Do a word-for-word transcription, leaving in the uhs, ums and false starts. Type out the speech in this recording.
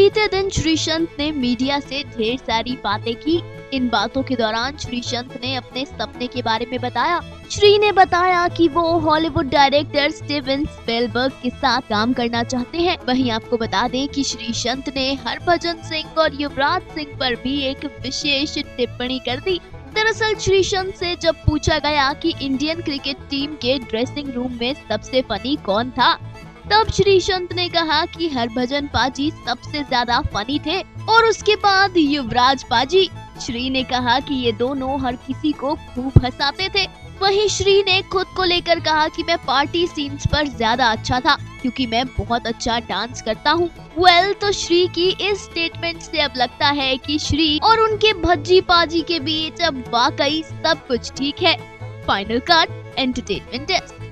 बीते दिन श्रीसंत ने मीडिया से ढेर सारी बातें की। इन बातों के दौरान श्रीसंत ने अपने सपने के बारे में बताया। श्री ने बताया कि वो हॉलीवुड डायरेक्टर स्टीवन स्पीलबर्ग के साथ काम करना चाहते हैं। वहीं आपको बता दें कि श्रीसंत ने हरभजन सिंह और युवराज सिंह पर भी एक विशेष टिप्पणी कर दी। दरअसल श्रीसंत से जब पूछा गया कि इंडियन क्रिकेट टीम के ड्रेसिंग रूम में सबसे फनी कौन था, तब श्रीसंत ने कहा कि हरभजन पाजी सबसे ज्यादा फनी थे और उसके बाद युवराज पाजी। श्री ने कहा कि ये दोनों हर किसी को खूब हंसाते थे। वहीं श्री ने खुद को लेकर कहा कि मैं पार्टी सीन्स पर ज्यादा अच्छा था क्योंकि मैं बहुत अच्छा डांस करता हूँ। वेल तो श्री की इस स्टेटमेंट से अब लगता है कि श्री और उनके भज्जी पाजी के बीच अब वाकई सब कुछ ठीक है। Final cut entertainment desk.